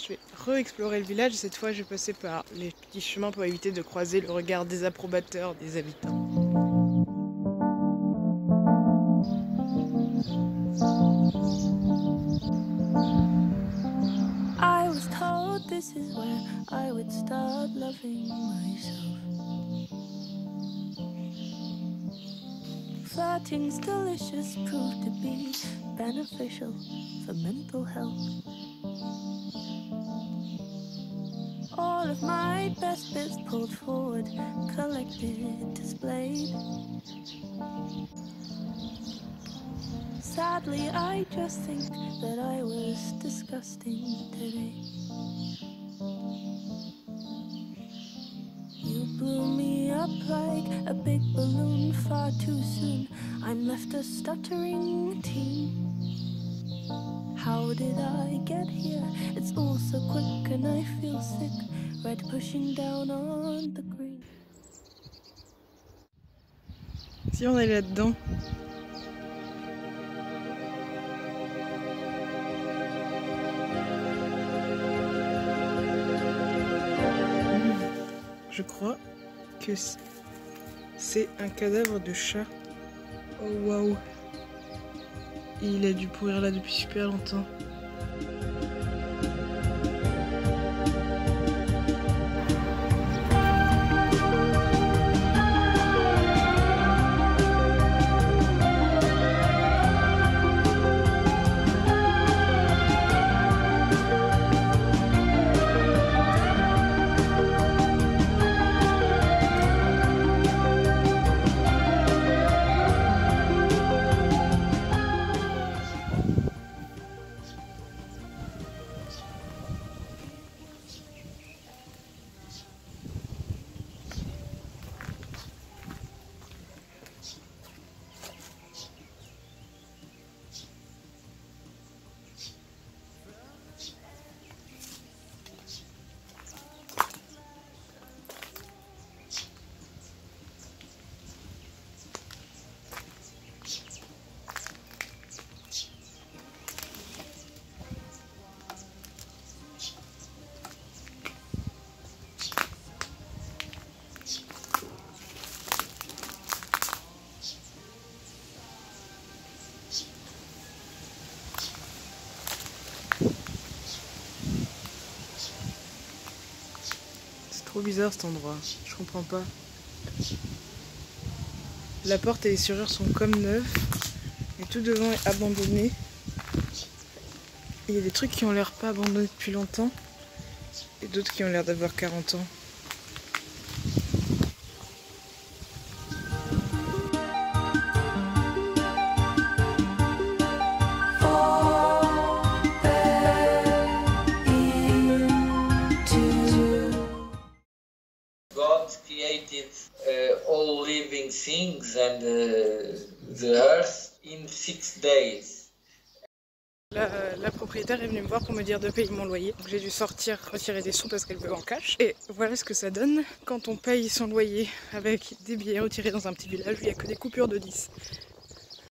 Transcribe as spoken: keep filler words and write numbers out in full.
Je vais re-explorer le village et cette fois je vais passer par les petits chemins pour éviter de croiser le regard désapprobateur des habitants. I was told this is where I would start loving myself. Flirting's delicious proved to be beneficial for mental health. All of my best bits pulled forward, collected, displayed. Sadly, I just think that I was disgusting today. You blew me up like a big balloon far too soon. I'm left a stuttering teen. How did I get here? It's all so quick and I feel sick. Red pushing down on the green. Si on est là-dedans. Je crois que c'est un cadavre de chat. Oh waouh! Il a dû pourrir là depuis super longtemps. C'est trop bizarre cet endroit, je comprends pas. La porte et les serrures sont comme neuves, et tout devant est abandonné. Il y a des trucs qui ont l'air pas abandonnés depuis longtemps, et d'autres qui ont l'air d'avoir quarante ans. God created uh, all living things and uh, the earth in six days. La, la propriétaire est venue me voir pour me dire de payer mon loyer. Donc j'ai dû sortir, retirer des sous parce qu'elle veut en cash. Et voilà ce que ça donne quand on paye son loyer avec des billets retirés dans un petit village où il n'y a que des coupures de dix.